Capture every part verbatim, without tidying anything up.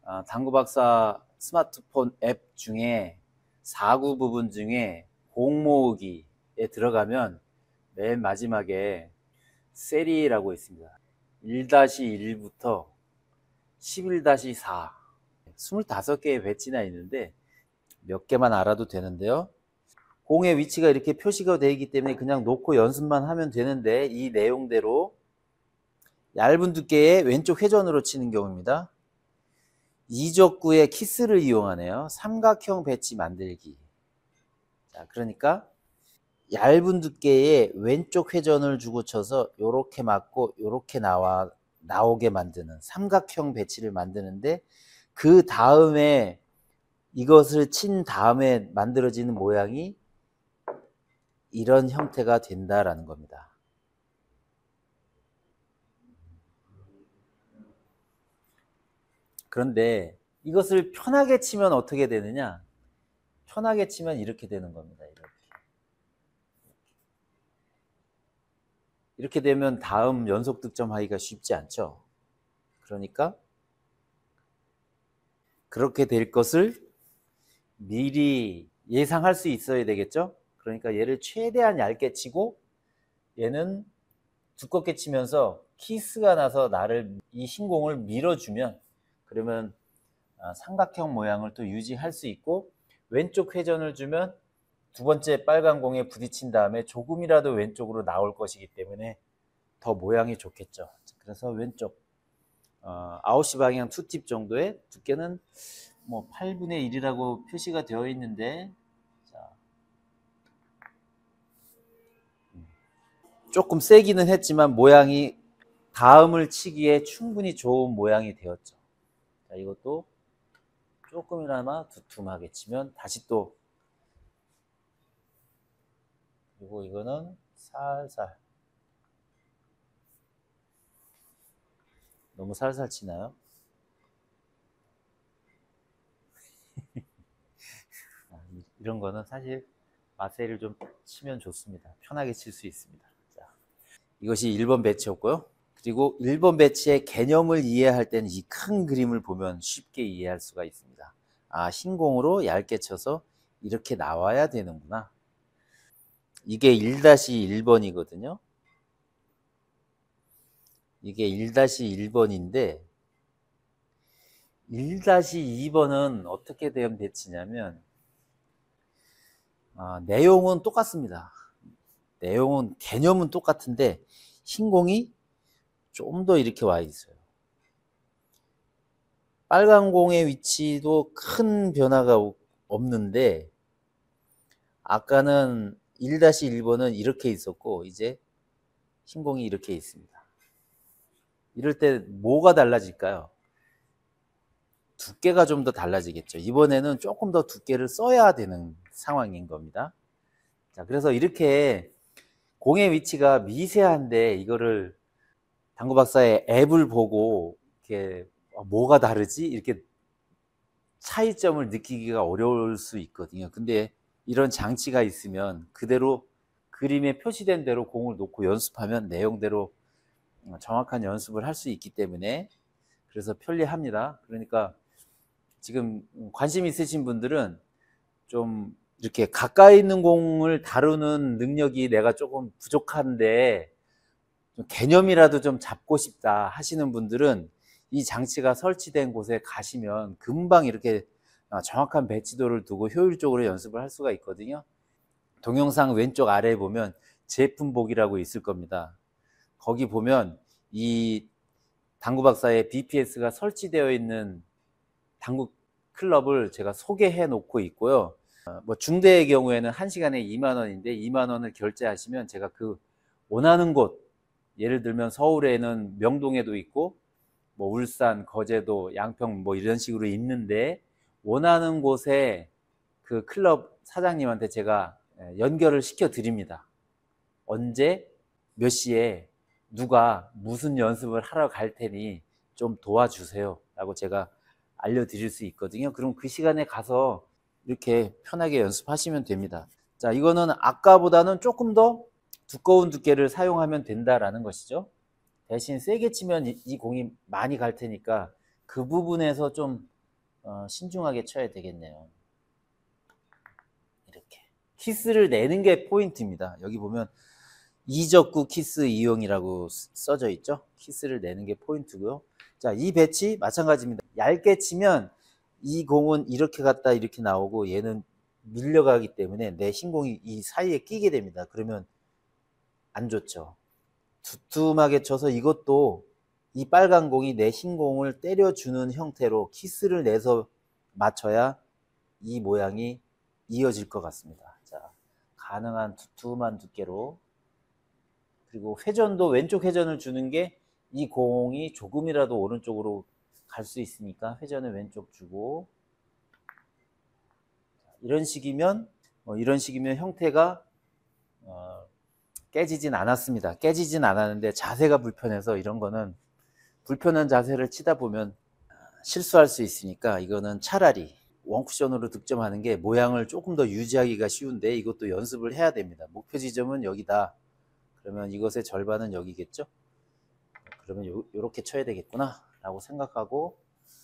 아, 당구박사 스마트폰 앱 중에 사 구 부분 중에 공 모으기에 들어가면 맨 마지막에 세리라고 있습니다. 일 일부터 십일 사 스물다섯 개의 배지나 있는데 몇 개만 알아도 되는데요. 공의 위치가 이렇게 표시가 되어 있기 때문에 그냥 놓고 연습만 하면 되는데, 이 내용대로 얇은 두께의 왼쪽 회전으로 치는 경우입니다. 이적구의 키스를 이용하네요. 삼각형 배치 만들기. 자, 그러니까 얇은 두께의 왼쪽 회전을 주고 쳐서 요렇게 맞고 요렇게 나와 나오게 만드는 삼각형 배치를 만드는데, 그 다음에 이것을 친 다음에 만들어지는 모양이 이런 형태가 된다라는 겁니다. 그런데 이것을 편하게 치면 어떻게 되느냐? 편하게 치면 이렇게 되는 겁니다. 이렇게. 이렇게 되면 다음 연속 득점하기가 쉽지 않죠. 그러니까 그렇게 될 것을 미리 예상할 수 있어야 되겠죠. 그러니까 얘를 최대한 얇게 치고 얘는 두껍게 치면서 키스가 나서 나를, 이 흰공을 밀어주면, 그러면 삼각형 모양을 또 유지할 수 있고, 왼쪽 회전을 주면 두 번째 빨간 공에 부딪힌 다음에 조금이라도 왼쪽으로 나올 것이기 때문에 더 모양이 좋겠죠. 그래서 왼쪽 어, 아웃시 방향 투 팁 정도의 두께는 뭐 팔분의 일이라고 표시가 되어 있는데, 자, 조금 세기는 했지만 모양이 다음을 치기에 충분히 좋은 모양이 되었죠. 자, 이것도 조금이나마 두툼하게 치면 다시 또, 그리고 이거는 살살, 너무 살살 치나요? 이런 거는 사실 마세이를 좀 치면 좋습니다. 편하게 칠 수 있습니다. 자, 이것이 일 번 배치였고요. 그리고 일 번 배치의 개념을 이해할 때는 이 큰 그림을 보면 쉽게 이해할 수가 있습니다. 아, 흰 공으로 얇게 쳐서 이렇게 나와야 되는구나. 이게 일 일 번이거든요. 이게 일 일 번인데 일 이 번은 어떻게 되면 배치냐면, 아, 내용은 똑같습니다. 내용은, 개념은 똑같은데 흰 공이 좀 더 이렇게 와 있어요. 빨간 공의 위치도 큰 변화가 없는데, 아까는 일 일 번은 이렇게 있었고 이제 흰 공이 이렇게 있습니다. 이럴 때 뭐가 달라질까요? 두께가 좀 더 달라지겠죠. 이번에는 조금 더 두께를 써야 되는 상황인 겁니다. 자, 그래서 이렇게 공의 위치가 미세한데 이거를 당구박사의 앱을 보고 이렇게 뭐가 다르지? 이렇게 차이점을 느끼기가 어려울 수 있거든요. 근데 이런 장치가 있으면 그대로 그림에 표시된 대로 공을 놓고 연습하면 내용대로 정확한 연습을 할 수 있기 때문에, 그래서 편리합니다. 그러니까 지금 관심 있으신 분들은 좀 이렇게 가까이 있는 공을 다루는 능력이 내가 조금 부족한데 좀 개념이라도 좀 잡고 싶다 하시는 분들은 이 장치가 설치된 곳에 가시면 금방 이렇게 정확한 배치도를 두고 효율적으로 연습을 할 수가 있거든요. 동영상 왼쪽 아래에 보면 제품복이라고 있을 겁니다. 거기 보면 이 당구박사의 비피에스가 설치되어 있는 당구 클럽을 제가 소개해 놓고 있고요. 뭐 중대의 경우에는 한 시간에 이만 원인데 이만 원을 결제하시면 제가 그 원하는 곳, 예를 들면 서울에는 명동에도 있고 뭐 울산, 거제도, 양평 뭐 이런 식으로 있는데, 원하는 곳에 그 클럽 사장님한테 제가 연결을 시켜 드립니다. 언제 몇 시에 누가 무슨 연습을 하러 갈 테니 좀 도와주세요 라고 제가 알려드릴 수 있거든요. 그럼 그 시간에 가서 이렇게 편하게 연습하시면 됩니다. 자, 이거는 아까보다는 조금 더 두꺼운 두께를 사용하면 된다라는 것이죠. 대신 세게 치면 이 공이 많이 갈 테니까 그 부분에서 좀 어, 신중하게 쳐야 되겠네요. 이렇게 키스를 내는 게 포인트입니다. 여기 보면 이적구 키스 이용이라고 써져 있죠. 키스를 내는 게 포인트고요. 자, 이 배치 마찬가지입니다. 얇게 치면 이 공은 이렇게 갔다 이렇게 나오고 얘는 밀려가기 때문에 내 흰공이 이 사이에 끼게 됩니다. 그러면 안 좋죠. 두툼하게 쳐서 이것도 이 빨간 공이 내 흰공을 때려주는 형태로 키스를 내서 맞춰야 이 모양이 이어질 것 같습니다. 자, 가능한 두툼한 두께로, 그리고 회전도 왼쪽 회전을 주는 게 이 공이 조금이라도 오른쪽으로 갈 수 있으니까 회전을 왼쪽 주고, 이런 식이면 어, 이런 식이면 형태가 어, 깨지진 않았습니다. 깨지진 않았는데 자세가 불편해서 이런 거는 불편한 자세를 치다 보면 실수할 수 있으니까 이거는 차라리 원쿠션으로 득점하는 게 모양을 조금 더 유지하기가 쉬운데 이것도 연습을 해야 됩니다. 목표 지점은 여기다. 그러면 이것의 절반은 여기겠죠? 그러면 요, 요렇게 쳐야 되겠구나 라고 생각하고,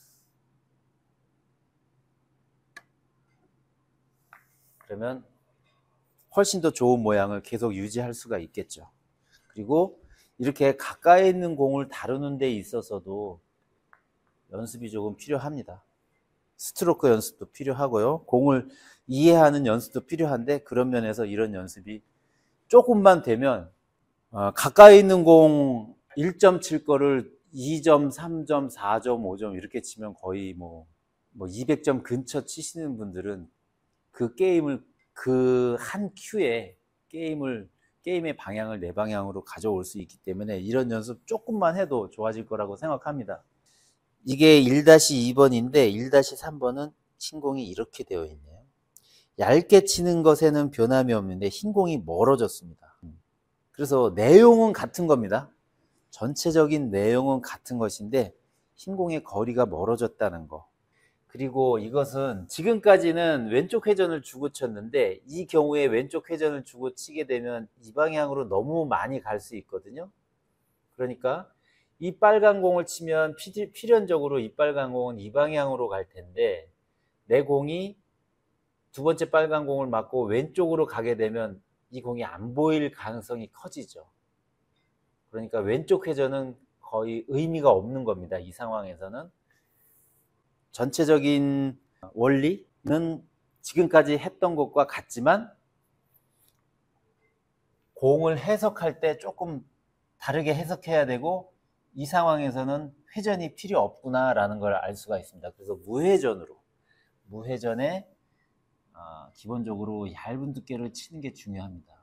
그러면 훨씬 더 좋은 모양을 계속 유지할 수가 있겠죠. 그리고 이렇게 가까이 있는 공을 다루는 데 있어서도 연습이 조금 필요합니다. 스트로크 연습도 필요하고요. 공을 이해하는 연습도 필요한데, 그런 면에서 이런 연습이 조금만 되면 어, 가까이 있는 공 일 점 칠 거를 이 점, 삼 점, 사 점, 오 점 이렇게 치면 거의 뭐, 뭐 이백 점 근처 치시는 분들은 그 게임을 그 한 큐에 게임을 게임의 방향을 내 방향으로 가져올 수 있기 때문에 이런 연습 조금만 해도 좋아질 거라고 생각합니다. 이게 일 이 번인데 일 삼 번은 흰공이 이렇게 되어 있네요. 얇게 치는 것에는 변함이 없는데 흰공이 멀어졌습니다. 그래서 내용은 같은 겁니다. 전체적인 내용은 같은 것인데 흰공의 거리가 멀어졌다는 거. 그리고 이것은 지금까지는 왼쪽 회전을 주고 쳤는데 이 경우에 왼쪽 회전을 주고 치게 되면 이 방향으로 너무 많이 갈 수 있거든요. 그러니까 이 빨간 공을 치면 필연적으로 이 빨간 공은 이 방향으로 갈 텐데 내 공이 두 번째 빨간 공을 맞고 왼쪽으로 가게 되면 이 공이 안 보일 가능성이 커지죠. 그러니까 왼쪽 회전은 거의 의미가 없는 겁니다. 이 상황에서는. 전체적인 원리는 지금까지 했던 것과 같지만 공을 해석할 때 조금 다르게 해석해야 되고, 이 상황에서는 회전이 필요 없구나 라는 걸 알 수가 있습니다. 그래서 무회전으로, 무회전에 어, 기본적으로 얇은 두께를 치는 게 중요합니다.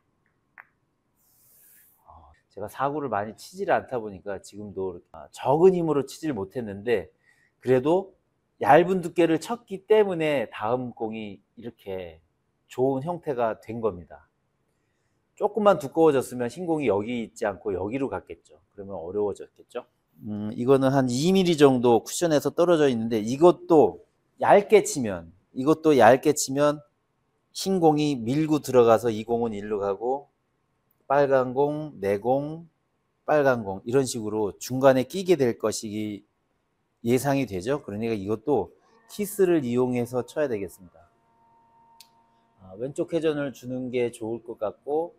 어, 제가 사구를 많이 치지를 않다 보니까 지금도 적은 힘으로 치질 못했는데 그래도 얇은 두께를 쳤기 때문에 다음 공이 이렇게 좋은 형태가 된 겁니다. 조금만 두꺼워졌으면 흰공이 여기 있지 않고 여기로 갔겠죠. 그러면 어려워졌겠죠. 음, 이거는 한 이 밀리미터 정도 쿠션에서 떨어져 있는데 이것도 얇게 치면 이것도 얇게 치면 흰공이 밀고 들어가서 이 공은 일로 가고 빨간 공, 내 공, 빨간 공 이런 식으로 중간에 끼게 될 것이 예상이 되죠. 그러니까 이것도 키스를 이용해서 쳐야 되겠습니다. 아, 왼쪽 회전을 주는 게 좋을 것 같고,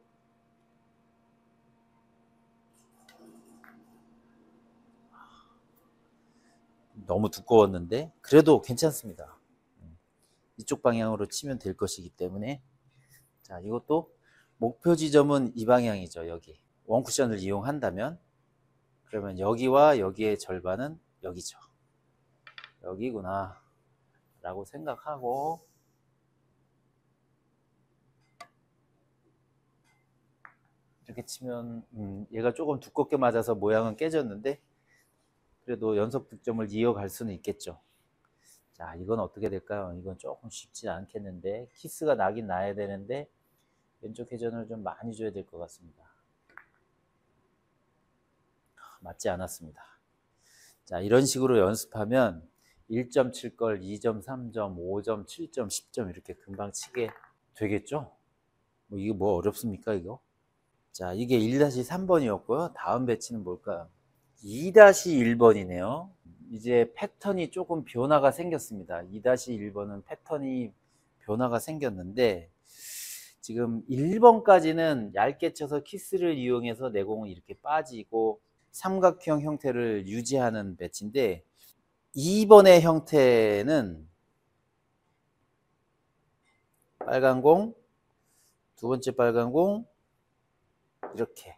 너무 두꺼웠는데 그래도 괜찮습니다. 이쪽 방향으로 치면 될 것이기 때문에. 자, 이것도 목표 지점은 이 방향이죠. 여기 원쿠션을 이용한다면 그러면 여기와 여기의 절반은 여기죠. 여기구나 라고 생각하고, 이렇게 치면 음, 얘가 조금 두껍게 맞아서 모양은 깨졌는데 그래도 연속 득점을 이어갈 수는 있겠죠. 자, 이건 어떻게 될까요? 이건 조금 쉽지 않겠는데, 키스가 나긴 나야 되는데 왼쪽 회전을 좀 많이 줘야 될 것 같습니다. 맞지 않았습니다. 자, 이런 식으로 연습하면 일 점 칠 걸 이 점, 삼 점, 오 점, 칠 점, 십 점 이렇게 금방 치게 되겠죠? 뭐 이게 뭐 어렵습니까, 이거? 자, 이게 일 삼 번이었고요. 다음 배치는 뭘까요? 이 일 번이네요. 이제 패턴이 조금 변화가 생겼습니다. 이 일 번은 패턴이 변화가 생겼는데 지금 일 번까지는 얇게 쳐서 키스를 이용해서 내공이 이렇게 빠지고 삼각형 형태를 유지하는 배치인데 이 번의 형태는 빨간 공, 두 번째 빨간 공 이렇게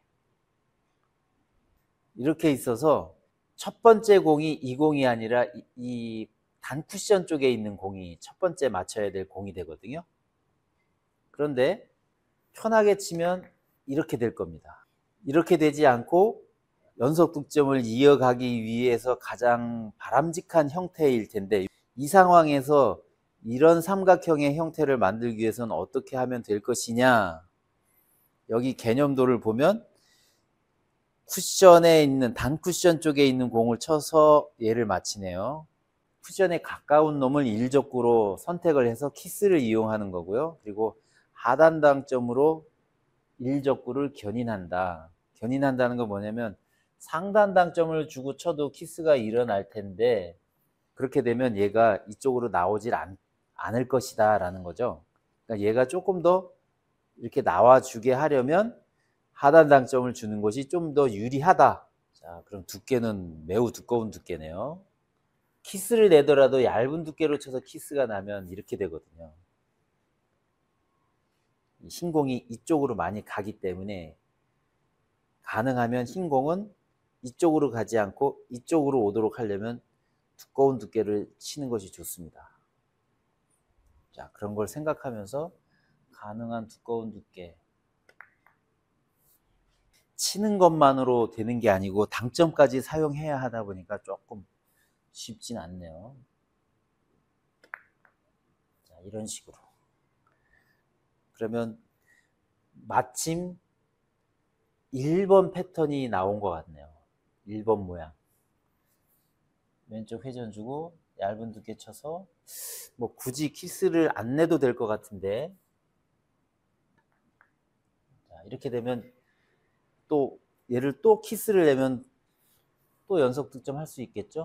이렇게 있어서 첫 번째 공이 이 공이 아니라 이, 이 단쿠션 쪽에 있는 공이 첫 번째 맞춰야 될 공이 되거든요. 그런데 편하게 치면 이렇게 될 겁니다. 이렇게 되지 않고 연속 득점을 이어가기 위해서 가장 바람직한 형태일 텐데 이 상황에서 이런 삼각형의 형태를 만들기 위해서는 어떻게 하면 될 것이냐, 여기 개념도를 보면 쿠션에 있는 단쿠션 쪽에 있는 공을 쳐서 얘를 맞히네요. 쿠션에 가까운 놈을 일적구로 선택을 해서 키스를 이용하는 거고요. 그리고 하단 당점으로 일적구를 견인한다. 견인한다는 건 뭐냐면 상단 당점을 주고 쳐도 키스가 일어날 텐데 그렇게 되면 얘가 이쪽으로 나오질 않, 않을 것이다 라는 거죠. 그러니까 얘가 조금 더 이렇게 나와주게 하려면 하단 당점을 주는 것이 좀 더 유리하다. 자, 그럼 두께는 매우 두꺼운 두께네요. 키스를 내더라도 얇은 두께로 쳐서 키스가 나면 이렇게 되거든요. 흰 공이 이쪽으로 많이 가기 때문에 가능하면 흰 공은 이쪽으로 가지 않고 이쪽으로 오도록 하려면 두꺼운 두께를 치는 것이 좋습니다. 자, 그런 걸 생각하면서 가능한 두꺼운 두께 치는 것만으로 되는 게 아니고 당점까지 사용해야 하다 보니까 조금 쉽진 않네요. 자, 이런 식으로. 그러면 마침 일 번 패턴이 나온 것 같네요. 일 번 모양. 왼쪽 회전 주고 얇은 두께 쳐서 뭐 굳이 키스를 안 내도 될 것 같은데, 자, 이렇게 되면 또 얘를 또 키스를 내면 또 연속 득점 할 수 있겠죠?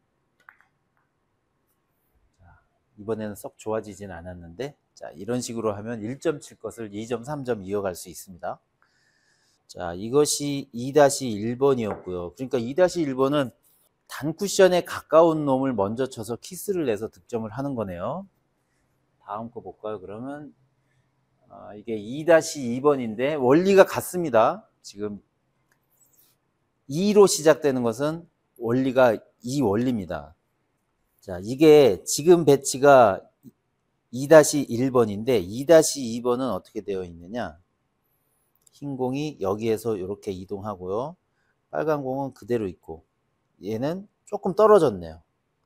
자, 이번에는 썩 좋아지진 않았는데, 자, 이런 식으로 하면 일 점 칠 것을 이 점 삼 점 이어갈 수 있습니다. 자, 이것이 이 일 번이었고요. 그러니까 이 일 번은 단쿠션에 가까운 놈을 먼저 쳐서 키스를 내서 득점을 하는 거네요. 다음 거 볼까요? 그러면 아, 이게 이 이 번인데 원리가 같습니다. 지금 이로 시작되는 것은 원리가 이 원리입니다. 자, 이게 지금 배치가 이 일 번인데 이 이 번은 어떻게 되어 있느냐? 흰 공이 여기에서 이렇게 이동하고요. 빨간 공은 그대로 있고 얘는 조금 떨어졌네요.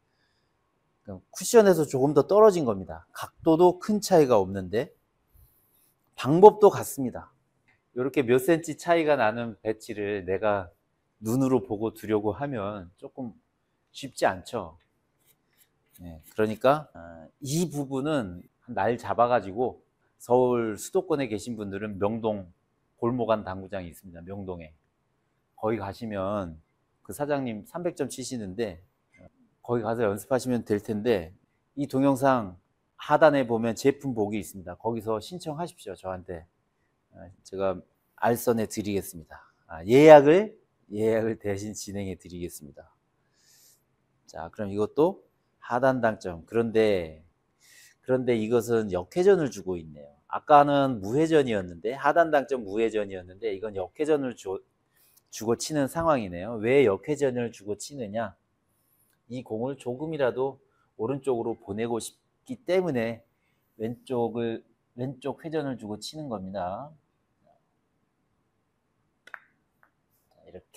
쿠션에서 조금 더 떨어진 겁니다. 각도도 큰 차이가 없는데 방법도 같습니다. 이렇게 몇 센치 차이가 나는 배치를 내가 눈으로 보고 두려고 하면 조금 쉽지 않죠. 네, 그러니까 이 부분은 날 잡아가지고 서울 수도권에 계신 분들은 명동 골목안 당구장이 있습니다. 명동에. 거기 가시면 그 사장님 삼백 점 치시는데 거기 가서 연습하시면 될 텐데 이 동영상 하단에 보면 제품 보기 있습니다. 거기서 신청하십시오. 저한테. 제가 알선해 드리겠습니다. 아, 예약을 예약을 대신 진행해 드리겠습니다. 자, 그럼 이것도 하단 당점. 그런데 그런데 이것은 역회전을 주고 있네요. 아까는 무회전이었는데 하단 당점 무회전이었는데 이건 역회전을 주, 주고 치는 상황이네요. 왜 역회전을 주고 치느냐? 이 공을 조금이라도 오른쪽으로 보내고 싶기 때문에 왼쪽을 왼쪽 회전을 주고 치는 겁니다. 이렇게.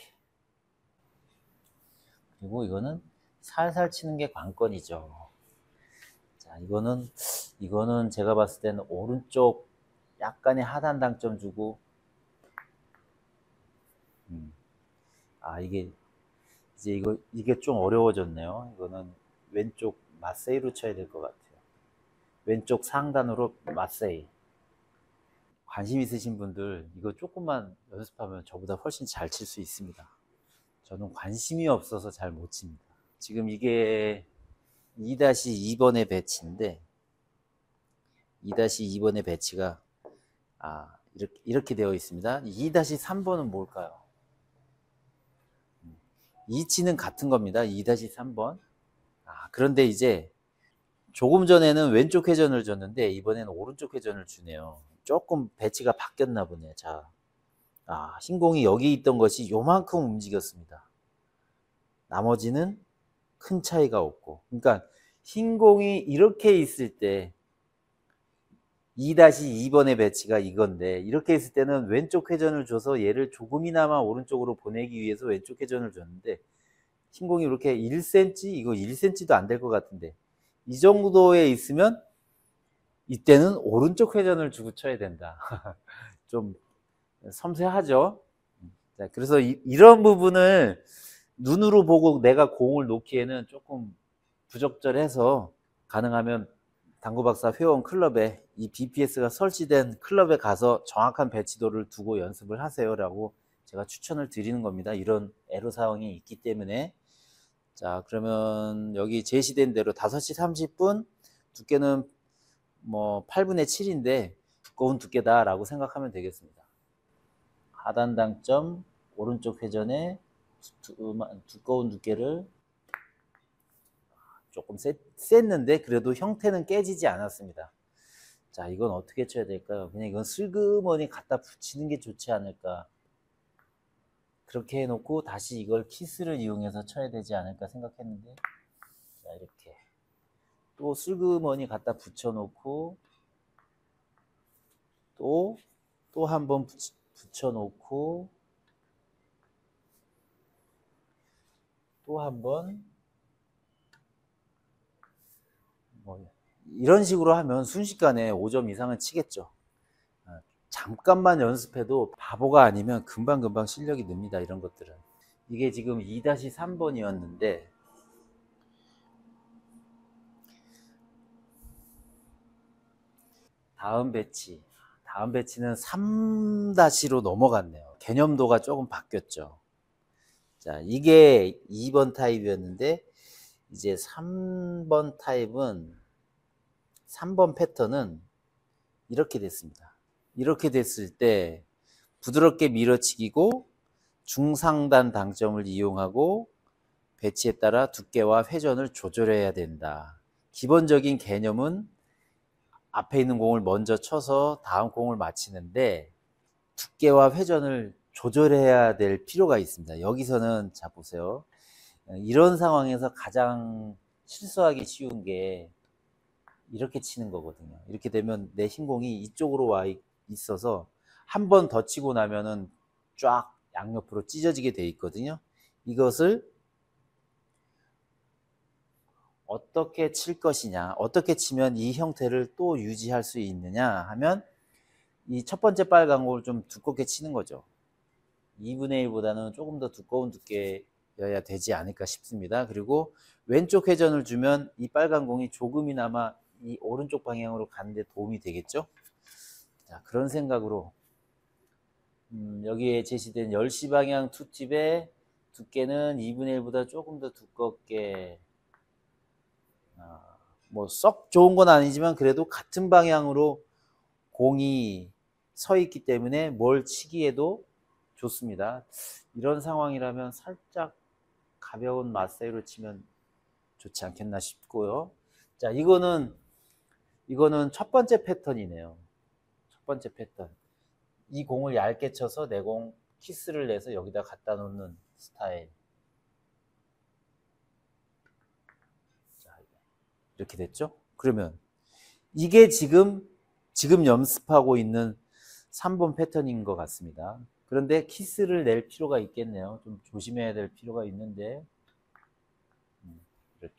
그리고 이거는 살살 치는 게 관건이죠. 자, 이거는 이거는 제가 봤을 때는 오른쪽 약간의 하단 당점 주고, 음. 아, 이게 이제 이거 이게 좀 어려워졌네요. 이거는 왼쪽 마세이로 쳐야 될 것 같아요. 왼쪽 상단으로 마세이. 관심 있으신 분들 이거 조금만 연습하면 저보다 훨씬 잘 칠 수 있습니다. 저는 관심이 없어서 잘 못 칩니다. 지금 이게 이 다시 이 번의 배치인데 이 다시 이 번의 배치가 아, 이렇게, 이렇게 되어 있습니다. 이 다시 삼 번은 뭘까요? 이치는 같은 겁니다. 이 다시 삼 번. 아, 그런데 이제 조금 전에는 왼쪽 회전을 줬는데 이번에는 오른쪽 회전을 주네요. 조금 배치가 바뀌었나 보네요. 자, 아, 흰공이 여기 있던 것이 요만큼 움직였습니다. 나머지는 큰 차이가 없고. 그러니까 흰공이 이렇게 있을 때 이 다시 이 번의 배치가 이건데 이렇게 있을 때는 왼쪽 회전을 줘서 얘를 조금이나마 오른쪽으로 보내기 위해서 왼쪽 회전을 줬는데 흰공이 이렇게 일 센티미터 이거 일 센티미터도 안 될 것 같은데 이 정도에 있으면 이때는 오른쪽 회전을 주고 쳐야 된다. 좀 섬세하죠. 자, 그래서 이, 이런 부분을 눈으로 보고 내가 공을 놓기에는 조금 부적절해서 가능하면 당구박사 회원 클럽에 이 비피에스가 설치된 클럽에 가서 정확한 배치도를 두고 연습을 하세요 라고 제가 추천을 드리는 겁니다. 이런 애로사항이 있기 때문에. 자, 그러면 여기 제시된 대로 다섯 시 삼십 분 두께는 뭐 팔분의 칠인데 두꺼운 두께다 라고 생각하면 되겠습니다. 하단 당점 오른쪽 회전에 두꺼운 두께를 조금 셌, 셌는데 그래도 형태는 깨지지 않았습니다. 자, 이건 어떻게 쳐야 될까요? 그냥 이건 슬그머니 갖다 붙이는 게 좋지 않을까. 그렇게 해놓고 다시 이걸 키스를 이용해서 쳐야 되지 않을까 생각했는데, 자, 이렇게 또 슬그머니 갖다 붙여놓고 또 또 한 번 붙여놓고 또 한 번 뭐 이런 식으로 하면 순식간에 오 점 이상은 치겠죠. 잠깐만 연습해도 바보가 아니면 금방금방 실력이 늡니다. 이런 것들은. 이게 지금 이 다시 삼 번이었는데 다음 배치 다음 배치는 삼 다시로 넘어갔네요. 개념도가 조금 바뀌었죠. 자, 이게 이 번 타입이었는데 이제 삼 번 타입은 삼 번 패턴은 이렇게 됐습니다. 이렇게 됐을 때 부드럽게 밀어치기고 중상단 당점을 이용하고 배치에 따라 두께와 회전을 조절해야 된다. 기본적인 개념은 앞에 있는 공을 먼저 쳐서 다음 공을 맞히는데 두께와 회전을 조절해야 될 필요가 있습니다. 여기서는 자 보세요. 이런 상황에서 가장 실수하기 쉬운 게 이렇게 치는 거거든요. 이렇게 되면 내 흰공이 이쪽으로 와 있어서 한 번 더 치고 나면은 쫙 양옆으로 찢어지게 돼 있거든요. 이것을 어떻게 칠 것이냐, 어떻게 치면 이 형태를 또 유지할 수 있느냐 하면 이 첫 번째 빨간 공을 좀 두껍게 치는 거죠. 이분의 일보다는 조금 더 두꺼운 두께여야 되지 않을까 싶습니다. 그리고 왼쪽 회전을 주면 이 빨간 공이 조금이나마 이 오른쪽 방향으로 가는데 도움이 되겠죠. 자, 그런 생각으로 음, 여기에 제시된 열 시 방향 투팁의 두께는 이분의 일보다 조금 더 두껍게 어, 뭐 썩 좋은 건 아니지만 그래도 같은 방향으로 공이 서 있기 때문에 뭘 치기에도 좋습니다. 이런 상황이라면 살짝 가벼운 맞사이로 치면 좋지 않겠나 싶고요. 자, 이거는 이거는 첫 번째 패턴이네요. 첫 번째 패턴. 이 공을 얇게 쳐서 내 공 키스를 내서 여기다 갖다 놓는 스타일. 자, 이렇게 됐죠? 그러면 이게 지금 지금 연습하고 있는 삼 번 패턴인 것 같습니다. 그런데 키스를 낼 필요가 있겠네요. 좀 조심해야 될 필요가 있는데 이렇게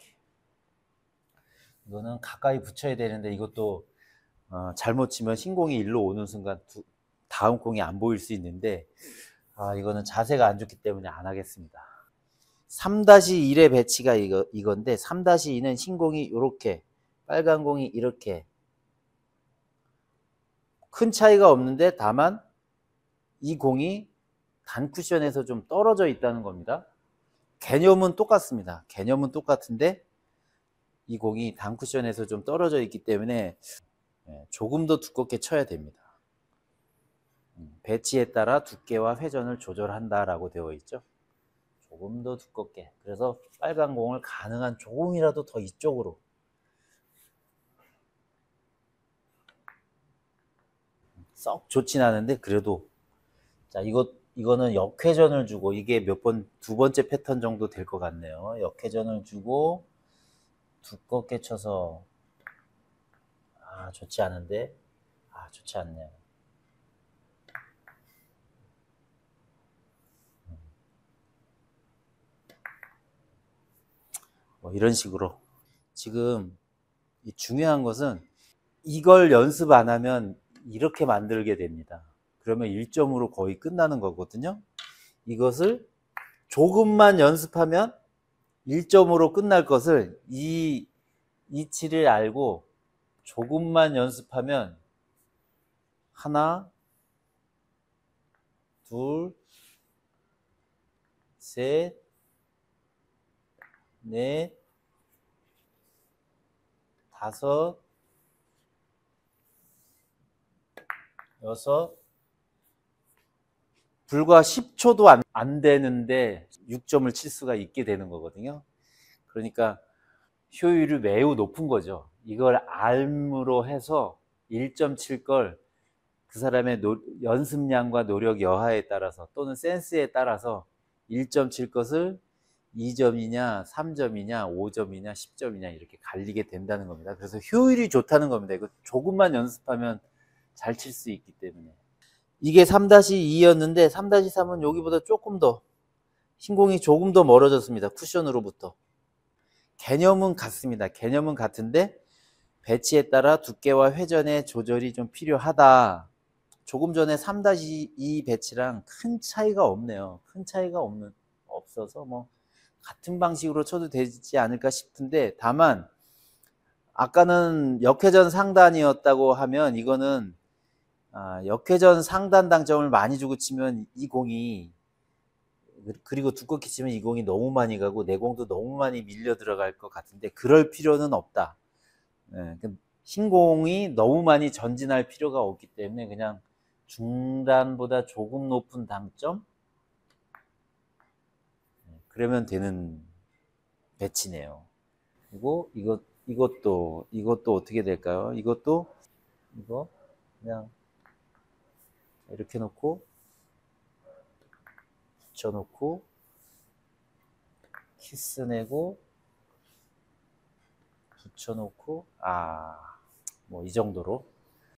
이거는 가까이 붙여야 되는데 이것도 어, 잘못 치면 흰공이 일로 오는 순간 두, 다음 공이 안 보일 수 있는데 아, 이거는 자세가 안 좋기 때문에 안 하겠습니다. 삼 다시 일의 배치가 이거, 이건데 삼 다시 이는 흰공이 이렇게 빨간 공이 이렇게 큰 차이가 없는데 다만 이 공이 단 쿠션에서 좀 떨어져 있다는 겁니다. 개념은 똑같습니다. 개념은 똑같은데 이 공이 단쿠션에서 좀 떨어져 있기 때문에 조금 더 두껍게 쳐야 됩니다. 배치에 따라 두께와 회전을 조절한다라고 되어 있죠. 조금 더 두껍게. 그래서 빨간 공을 가능한 조금이라도 더 이쪽으로. 썩 좋진 않은데 그래도 자 이거 이거는 역회전을 주고 이게 몇 번 두 번째 패턴 정도 될 것 같네요. 역회전을 주고 두껍게 쳐서 아 좋지 않은데 아 좋지 않네요. 뭐 이런 식으로 지금 중요한 것은 이걸 연습 안 하면 이렇게 만들게 됩니다. 그러면 일 점으로 거의 끝나는 거거든요. 이것을 조금만 연습하면 일 점으로 끝날 것을 이 이치를 알고 조금만 연습하면 하나, 둘, 셋, 넷, 다섯, 여섯, 불과 십 초도 안, 안 되는데 육 점을 칠 수가 있게 되는 거거든요. 그러니까 효율이 매우 높은 거죠. 이걸 알므로 해서 일 점 칠 걸 그 사람의 노, 연습량과 노력 여하에 따라서 또는 센스에 따라서 일 점 칠 것을 이 점이냐 삼 점이냐 오 점이냐 십 점이냐 이렇게 갈리게 된다는 겁니다. 그래서 효율이 좋다는 겁니다. 이거 조금만 연습하면 잘 칠 수 있기 때문에. 이게 삼 이였는데 삼 삼은 여기보다 조금 더 흰공이 조금 더 멀어졌습니다. 쿠션으로부터. 개념은 같습니다. 개념은 같은데 배치에 따라 두께와 회전의 조절이 좀 필요하다. 조금 전에 삼 이 배치랑 큰 차이가 없네요. 큰 차이가 없는, 없어서 뭐 같은 방식으로 쳐도 되지 않을까 싶은데 다만 아까는 역회전 상단이었다고 하면 이거는 아, 역회전 상단 당점을 많이 주고 치면 이 공이 그리고 두껍게 치면 이 공이 너무 많이 가고 내 공도 너무 많이 밀려 들어갈 것 같은데 그럴 필요는 없다. 네, 흰 공이 너무 많이 전진할 필요가 없기 때문에 그냥 중단보다 조금 높은 당점 그러면 되는 배치네요. 그리고 이것 이것도 이것도 어떻게 될까요? 이것도 이거 그냥 이렇게 놓고 붙여놓고 키스 내고 붙여놓고 아 뭐 이 정도로